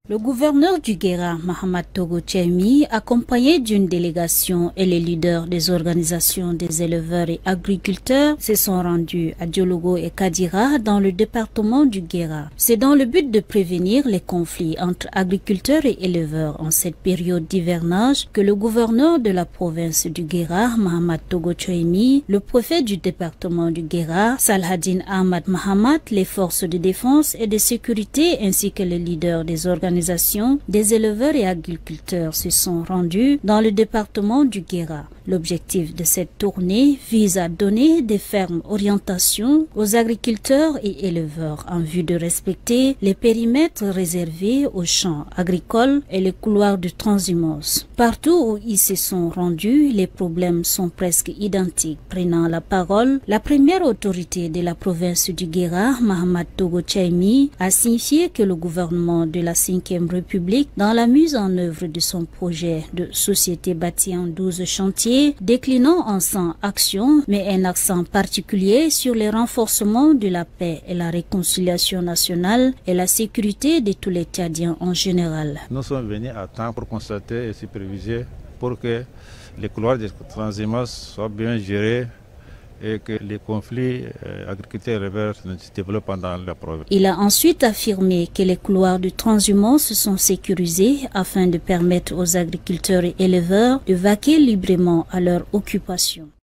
Le gouverneur du Guéra, Mahamat Togo Tchemi, accompagné d'une délégation et les leaders des organisations des éleveurs et agriculteurs, se sont rendus à Diologo et Kadira dans le département du Guéra. C'est dans le but de prévenir les conflits entre agriculteurs et éleveurs en cette période d'hivernage que le gouverneur de la province du Guéra, Mahamat Togo Tchemi, le préfet du département du Guéra, Salhadine Ahmad Mahamat, les forces de défense et de sécurité ainsi que les leaders des organisations des éleveurs et agriculteurs se sont rendus dans le département du Guéra. L'objectif de cette tournée vise à donner des fermes orientations aux agriculteurs et éleveurs en vue de respecter les périmètres réservés aux champs agricoles et les couloirs de transhumance. Partout où ils se sont rendus, les problèmes sont presque identiques. Prenant la parole, la première autorité de la province du Guéra, Mahamat Togo Tchemi, a signifié que le gouvernement de la 5e République, dans la mise en œuvre de son projet de société bâtie en 12 chantiers, déclinant en 100 actions, mais un accent particulier sur le renforcement de la paix et la réconciliation nationale et la sécurité de tous les Tchadiens en général. Nous sommes venus à temps pour constater et superviser pour que les couloirs de transhumance soient bien gérés et que les conflits agriculteurs ne se développent pas dans la province. Il a ensuite affirmé que les couloirs de transhumance sont sécurisés afin de permettre aux agriculteurs et éleveurs de vaquer librement à leur occupation.